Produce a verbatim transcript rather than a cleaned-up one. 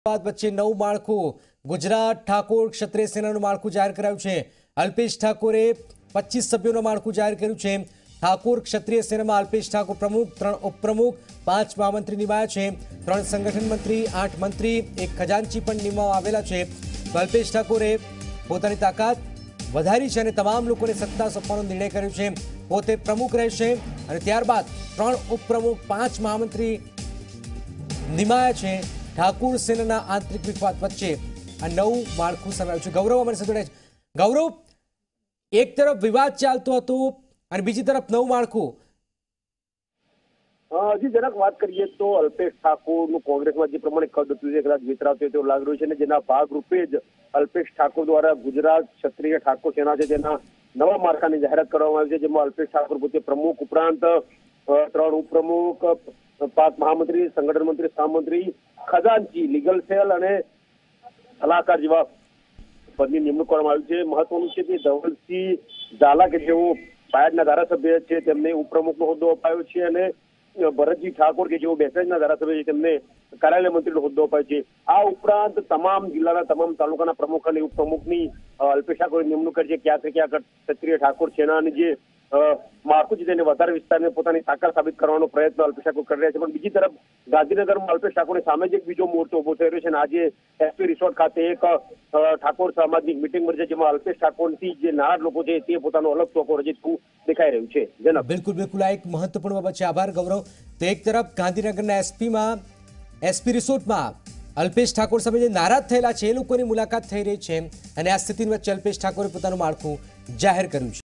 બાદ વચ્ચે નવું માળખું ગુજરાત ઠાકોર ક્ષત્રિય સેનાનું માળખું જાહેર કરાયું છે। અલ્પેશ ઠાકોરે પચીસ સભ્યોનું માળખું જાહેર કર્યું છે। ઠાકોર ક્ષત્રિય સેનામાં અલ્પેશ ઠાકોર પ્રમુખ, ત્રણ ઉપપ્રમુખ, પાંચ મહામંત્રી નિમાયા છે। ત્રણ સંગઠન મંત્રી, આઠ મંત્રી, એક ખજાનચી પણ નિમવામાં આવેલા છે। તો અલ્પેશ ઠાકોરે પોતાની તાકાત વધારી છે અને તમામ લોકોને સત્તા સોંપવાનો નિર્ણય કર્યો છે। પોતે પ્રમુખ રહેશે અને ત્યારબાદ ત્રણ ઉપપ્રમુખ, પાંચ મહામંત્રી નિમાયા છે। ઠાકોર સેનાના આંતરિક વિવાદ વચ્ચે આ નવું માળખું સમાવ્યું છે। ગૌરવ અમારી સાથે જોડાય છે। ગૌરવ, એક તરફ વિવાદ ચાલતો હતો અને બીજી તરફ નવું માળખું। હજી જરાક વાત કરીએ તો અલ્પેશ ઠાકોરનું કોંગ્રેસમાં જે પ્રમાણે કદ હતું એ કદાચ વિતરાતું તેવું લાગી રહ્યું છે અને જેના ભાગરૂપે જ અલ્પેશ ઠાકોર દ્વારા ગુજરાત ક્ષત્રિય ઠાકોર સેના છે તેના નવા માળખાની જાહેરાત કરવામાં આવી છે, જેમાં અલ્પેશ ઠાકોર પોતે પ્રમુખ ઉપરાંત ત્રણ ઉપપ્રમુખ, પાંચ મહામંત્રી, સંગઠન મંત્રી, સહમંત્રી, ખજાનચી, લીગલ સેલ અને સલાહકાર જેવા પદની નિમણૂક કરવામાં આવી છે। મહત્વનું છે કે ધવલસિંહ ઝાલા કે જેઓ બાયડના ધારાસભ્ય છે તેમને ઉપપ્રમુખનો હોદ્દો અપાયો છે અને ભરતજી ઠાકોર કે જેઓ બેસેજના ધારાસભ્ય છે તેમને કાર્યાલય મંત્રીનો હોદ્દો અપાયો છે। આ ઉપરાંત તમામ જિલ્લાના તમામ તાલુકાના પ્રમુખ અને ઉપપ્રમુખની અલ્પેશ ઠાકોરે નિમણૂક કરી છે। ક્યાંક ક્યાંક ક્ષત્રિય ઠાકોર સેનાની જે માળખું છે તેને વધારે વિસ્તારને પોતાની તાકાત સાબિત કરવાનો પ્રયત્ન અલ્પેશ ઠાકોર કરી રહ્યા છે। પણ બીજી તરફ ગાંધીનગરમાં અલ્પેશ ઠાકોરની સામે જ એક બીજો મોરચો ઉભો થઈ રહ્યો છે અને આજે એસપી રિસોર્ટ ખાતે એક ઠાકોર સામાજિક મિટિંગ મળી છે, જેમાં અલ્પેશ ઠાકોરથી જે નારાજ લોકો છે તે પોતાનો અલગ ચોકો રજિત દેખાઈ રહ્યું છે। જનક, બિલકુલ બિલકુલ આ એક મહત્વપૂર્ણ બાબત છે। આભાર ગૌરવ। તો એક તરફ ગાંધીનગરના એસપીમાં એસપી રિસોર્ટમાં અલ્પેશ ઠાકોર સામે જે નારાજ થયેલા છે એ લોકોની મુલાકાત થઈ રહી છે અને આ સ્થિતિ વચ્ચે અલ્પેશ ઠાકોરે પોતાનું માળખું જાહેર કર્યું છે।